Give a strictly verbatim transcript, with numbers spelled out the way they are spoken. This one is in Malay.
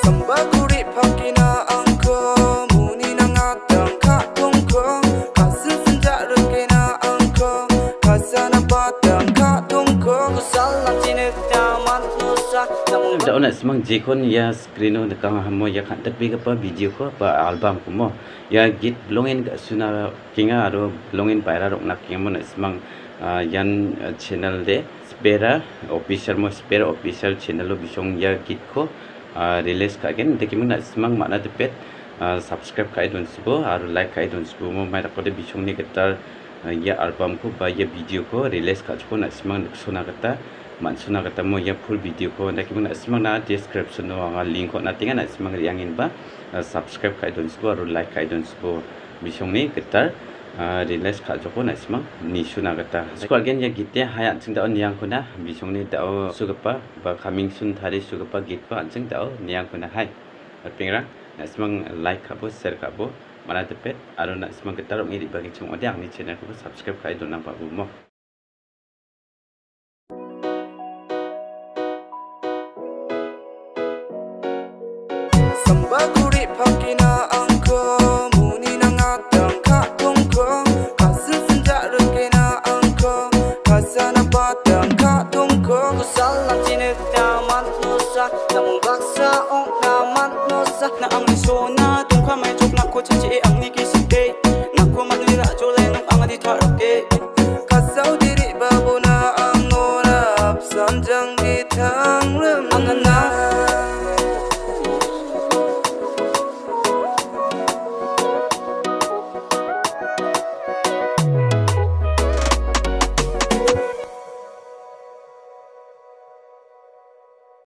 Sambaguri pakina angko muni na ngatang katongko kasu senja rekena angko kasana batang katongko kusalang cinek tamat nusa dah nak semang jikon ya screen no dekang hamo ya kan tapi apa video ko apa album ko mo ya git belongin ka suna kinga aro belongin paira rok nak kinga mo nak semang yan channel de spera official mo spera official channel lo bisong ya git ko release ka gen deki mo nak semang makna depet subscribe ka idon subo aro like ka idon subo mo mai rakode bisong ni ketar ya album ko ba ya video ko release ka ko nak semang suna kata maksudnya kata mo ya full video ko nanti kita semang na description no ang link ko nanti kan semang riangin ba subscribe kai don subo atau like kai don subo bisong ni kita release ka joko na semang ni suna kata sekolah gen ya kita hayat sing daun yang kuna bisong ni dao sugapa ba coming soon hari sugapa git ko anjing dao niang kuna hai pingrang na semang like ka bo share ka bo mana tepet aro na semang kita rong iri bagi chung odiang ni channel ko subscribe kai don nampak bu mo Sambaguri pakina angko muni na ngatang katongko kasu senja rekena angko kasana batang katongko kusalang cinek tamat nusa namun baksa ong namat nusa na ang lisona tungka may chok na ko chachi ang nikisike na ko manira jole nung ang aditaroke kasaw diri babona ang orap sanjang gita